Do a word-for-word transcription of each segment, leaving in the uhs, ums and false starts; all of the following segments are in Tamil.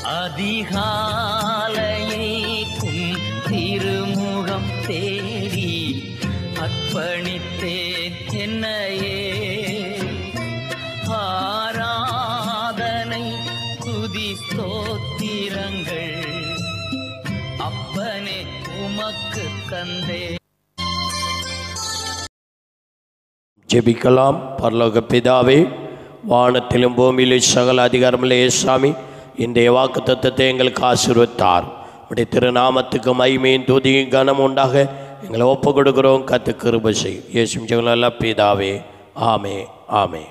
அதிகாலையைக்கும் திருமுகம் தேடி அர்ப்பணித்தேன் என்னையே. ஆராதனை துதி ஸ்தோத்திரங்கள் அப்பனே உமக்கு தந்தே. ஜெபிக்கலாம். பரலோக பிதாவே, வானத்திலும் பூமியிலும் சகல அதிகாரமுள்ள இயேசுவே, இன்றைய வாக்கு தத்தத்தை எங்களுக்கு ஆசீர்வதித்தார். உடைய திருநாமத்துக்கு மகிமையும் துதியும் கனம் உண்டாக எங்களை ஒப்பு கொடுக்கிறோம். கத்து கிருபை செய். இயேசுவின் ஜெபம் பிதாவே, ஆமே ஆமே.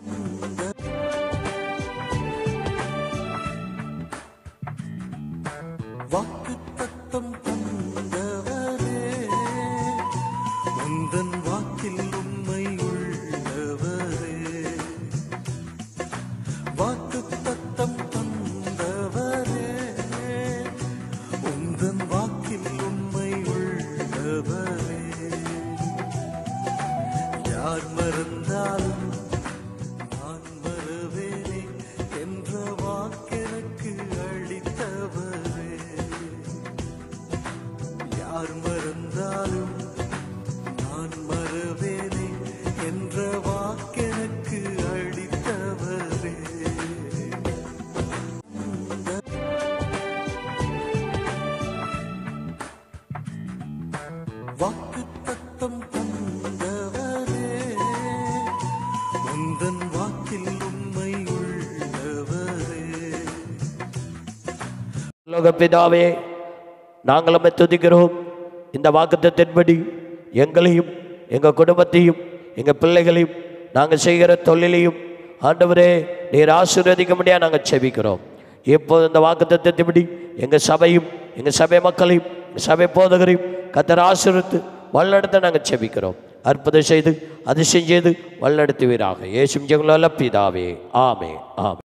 பிதாவே, நாங்கள் உம்மை துதிக்கிறோம். இந்த வாக்குத்தத்தின்படி எங்களையும் எங்கள் குடும்பத்தையும் எங்கள் பிள்ளைகளையும் நாங்கள் செய்கிற தொழிலையும் ஆண்டவரே நீர் ஆசீர்வதிக்க முடியாது நாங்கள் செபிக்கிறோம். இப்போது இந்த வாக்குத்தத்தின்படி எங்கள் சபையும் எங்கள் சபை மக்களையும் சபை போதகரையும் கர்த்தர் ஆசீர்வதித்து வழிநடத்த நாங்கள் செபிக்கிறோம். அற்புதம் செய்து அதிசயம் செய்து வழிநடத்துவீராக. இயேசுவின் ஜெபம் பிதாவே, ஆமே ஆமே.